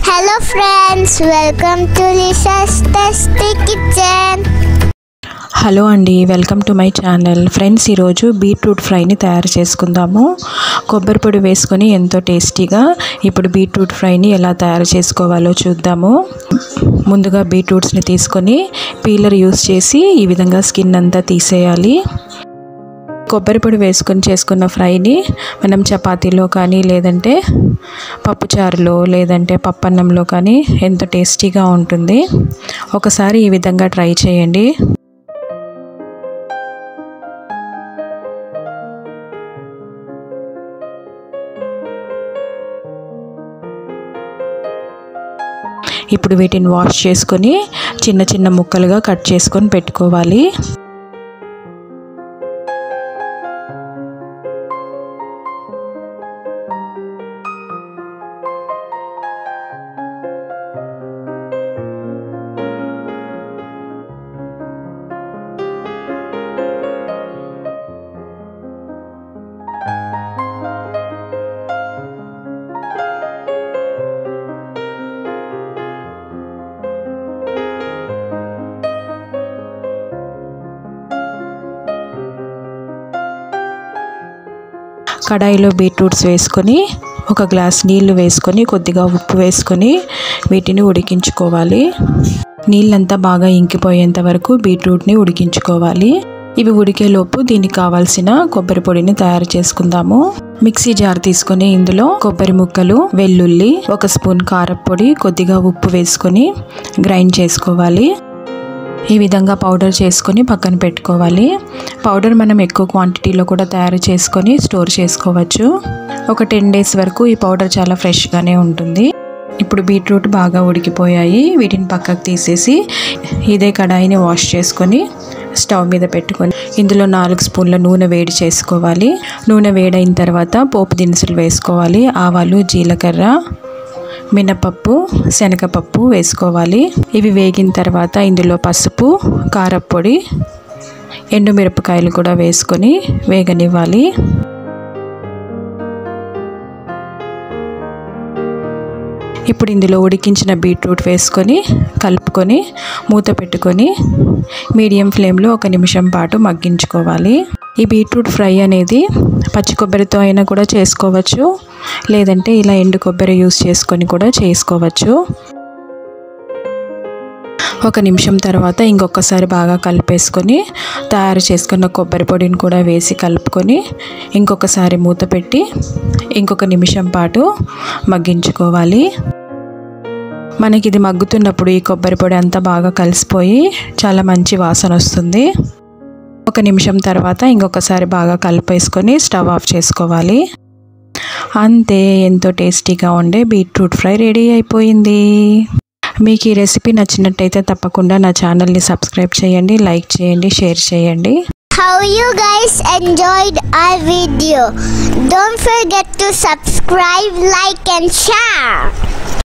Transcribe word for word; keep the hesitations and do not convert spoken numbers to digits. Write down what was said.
Hello friends, welcome to Lisha's Tasty Kitchen. Hello అండి, welcome to my channel. Friends, ఈరోజు beetroot ఫ్రైని తయారు చేసుకుందాము. కొబ్బరి పొడి వేసుకొని ఎంతో టేస్టీగా ఇప్పుడు బీట్రూట్ ఫ్రైని ఎలా తయారు చేసుకోవాలో చూద్దాము. ముందుగా బీట్రూట్స్ని తీసుకొని పీలర్ యూస్ చేసి ఈ విధంగా స్కిన్ అంతా తీసేయాలి. కొబ్బరి పొడి వేసుకొని చేసుకున్న ఫ్రైని మనం చపాతీలో కానీ లేదంటే పప్పుచారులో లేదంటే పప్పన్నంలో కానీ ఎంతో టేస్టీగా ఉంటుంది. ఒకసారి ఈ విధంగా ట్రై చేయండి. ఇప్పుడు వీటిని వాష్ చేసుకొని చిన్న చిన్న ముక్కలుగా కట్ చేసుకొని పెట్టుకోవాలి. కడాయిలో బీట్రూట్స్ వేసుకొని ఒక గ్లాస్ నీళ్లు వేసుకొని కొద్దిగా ఉప్పు వేసుకొని వీటిని ఉడికించుకోవాలి. నీళ్ళంతా బాగా ఇంకిపోయేంత వరకు బీట్రూట్ని ఉడికించుకోవాలి. ఇవి ఉడికేలోపు దీనికి కావాల్సిన కొబ్బరి పొడిని తయారు చేసుకుందాము. మిక్సీ జార్ తీసుకొని ఇందులో కొబ్బరి ముక్కలు, వెల్లుల్లి, ఒక స్పూన్ కారప్పొడి, కొద్దిగా ఉప్పు వేసుకొని గ్రైండ్ చేసుకోవాలి. ఈ విధంగా పౌడర్ చేసుకొని పక్కన పెట్టుకోవాలి. పౌడర్ మనం ఎక్కువ క్వాంటిటీలో కూడా తయారు చేసుకొని స్టోర్ చేసుకోవచ్చు. ఒక టెన్ డేస్ వరకు ఈ పౌడర్ చాలా ఫ్రెష్గానే ఉంటుంది. ఇప్పుడు బీట్రూట్ బాగా ఉడికిపోయాయి. వీటిని పక్కకు తీసేసి ఇదే కడాయిని వాష్ చేసుకొని స్టవ్ మీద పెట్టుకొని ఇందులో నాలుగు స్పూన్ల నూనె వేడి చేసుకోవాలి. నూనె వేడైన తర్వాత పోపు దినుసులు వేసుకోవాలి. ఆవాలు, జీలకర్ర, మినపప్పు, శనగపప్పు వేసుకోవాలి. ఇవి వేగిన తర్వాత ఇందులో పసుపు, కారప్పొడి, ఎండుమిరపకాయలు కూడా వేసుకొని వేగనివ్వాలి. ఇప్పుడు ఇందులో ఉడికించిన బీట్రూట్ వేసుకొని కలుపుకొని మూత పెట్టుకొని మీడియం ఫ్లేమ్లో ఒక నిమిషం పాటు మగ్గించుకోవాలి. ఈ బీట్రూట్ ఫ్రై అనేది పచ్చి కొబ్బరితో అయినా కూడా చేసుకోవచ్చు, లేదంటే ఇలా ఎండు కొబ్బరి యూస్ చేసుకొని కూడా చేసుకోవచ్చు. ఒక నిమిషం తర్వాత ఇంకొకసారి బాగా కలిపేసుకొని తయారు చేసుకున్న కొబ్బరి పొడిని కూడా వేసి కలుపుకొని ఇంకొకసారి మూత పెట్టి ఇంకొక నిమిషం పాటు మగ్గించుకోవాలి. మనకి ఇది మగ్గుతున్నప్పుడు ఈ కొబ్బరి పొడి అంతా బాగా కలిసిపోయి చాలా మంచి వాసన వస్తుంది. ఒక నిమిషం తర్వాత ఇంకొకసారి బాగా కలిపేసుకొని స్టవ్ ఆఫ్ చేసుకోవాలి. అంతే, ఎంతో టేస్టీగా ఉండే బీట్రూట్ ఫ్రై రెడీ అయిపోయింది. మీకు ఈ రెసిపీ నచ్చినట్టయితే తప్పకుండా నా ఛానల్ని సబ్స్క్రైబ్ చేయండి, లైక్ చేయండి, షేర్ చేయండి. How you guys enjoyed our video? Don't forget to subscribe, like and share.